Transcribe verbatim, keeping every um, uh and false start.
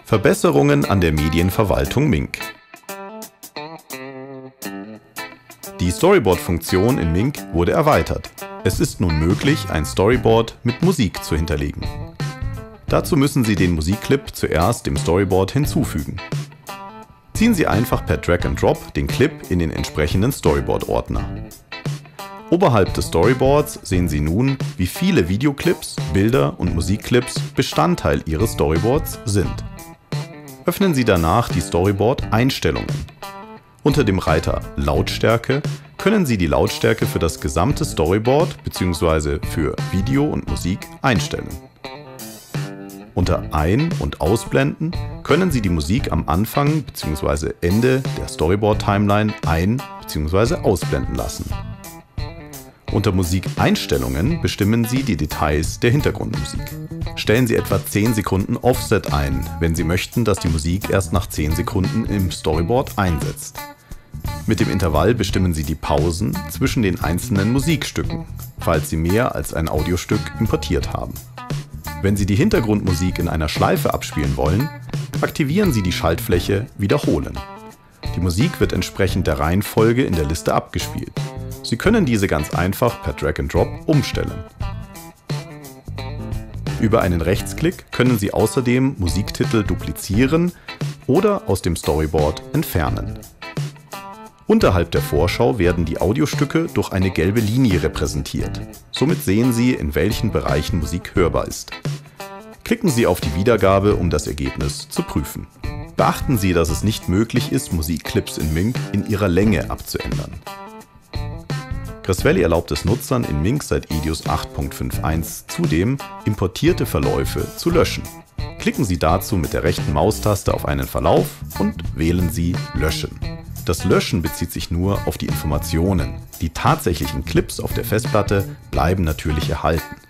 Verbesserungen an der Medienverwaltung Mink. Die Storyboard-Funktion in Mink wurde erweitert. Es ist nun möglich, ein Storyboard mit Musik zu hinterlegen. Dazu müssen Sie den Musikclip zuerst dem Storyboard hinzufügen. Ziehen Sie einfach per Drag and Drop den Clip in den entsprechenden Storyboard-Ordner. Oberhalb des Storyboards sehen Sie nun, wie viele Videoclips, Bilder und Musikclips Bestandteil Ihres Storyboards sind. Öffnen Sie danach die Storyboard-Einstellungen. Unter dem Reiter Lautstärke können Sie die Lautstärke für das gesamte Storyboard bzw. für Video und Musik einstellen. Unter Ein- und Ausblenden können Sie die Musik am Anfang bzw. Ende der Storyboard-Timeline ein- bzw. ausblenden lassen. Unter Musikeinstellungen bestimmen Sie die Details der Hintergrundmusik. Stellen Sie etwa zehn Sekunden Offset ein, wenn Sie möchten, dass die Musik erst nach zehn Sekunden im Storyboard einsetzt. Mit dem Intervall bestimmen Sie die Pausen zwischen den einzelnen Musikstücken, falls Sie mehr als ein Audiostück importiert haben. Wenn Sie die Hintergrundmusik in einer Schleife abspielen wollen, aktivieren Sie die Schaltfläche Wiederholen. Die Musik wird entsprechend der Reihenfolge in der Liste abgespielt. Sie können diese ganz einfach per Drag and Drop umstellen. Über einen Rechtsklick können Sie außerdem Musiktitel duplizieren oder aus dem Storyboard entfernen. Unterhalb der Vorschau werden die Audiostücke durch eine gelbe Linie repräsentiert. Somit sehen Sie, in welchen Bereichen Musik hörbar ist. Klicken Sie auf die Wiedergabe, um das Ergebnis zu prüfen. Beachten Sie, dass es nicht möglich ist, Musikclips in Mink in ihrer Länge abzuändern. Grasveli erlaubt es Nutzern in Mink seit Edius acht Punkt fünf Punkt eins zudem, importierte Verläufe zu löschen. Klicken Sie dazu mit der rechten Maustaste auf einen Verlauf und wählen Sie Löschen. Das Löschen bezieht sich nur auf die Informationen. Die tatsächlichen Clips auf der Festplatte bleiben natürlich erhalten.